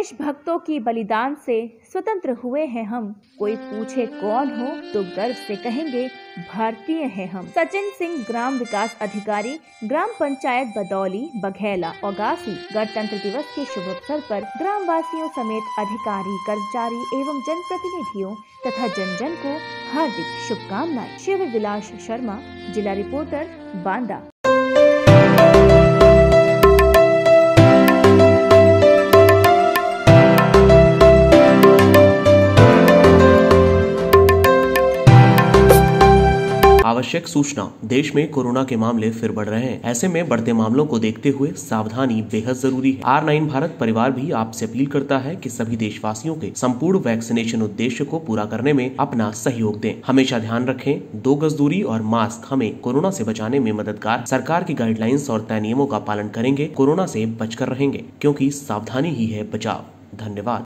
देशभक्तों की बलिदान से स्वतंत्र हुए हैं हम। कोई पूछे कौन हो तो गर्व से कहेंगे भारतीय हैं हम। सचिन सिंह, ग्राम विकास अधिकारी, ग्राम पंचायत बदौली, बघेला, ओगासी। गणतंत्र दिवस के शुभ अवसर पर ग्रामवासियों समेत अधिकारी, कर्मचारी एवं जनप्रतिनिधियों तथा जन जन को हार्दिक शुभकामनाएं। शिव विलास शर्मा, जिला रिपोर्टर, बांदा। आवश्यक सूचना। देश में कोरोना के मामले फिर बढ़ रहे हैं। ऐसे में बढ़ते मामलों को देखते हुए सावधानी बेहद जरूरी है। R9 भारत परिवार भी आपसे अपील करता है कि सभी देशवासियों के संपूर्ण वैक्सीनेशन उद्देश्य को पूरा करने में अपना सहयोग दें। हमेशा ध्यान रखें, 2 गज दूरी और मास्क हमें कोरोना से बचाने में मददगार। सरकार की गाइडलाइंस और तय नियमों का पालन करेंगे, कोरोना से बचकर रहेंगे, क्योंकि सावधानी ही है बचाव। धन्यवाद।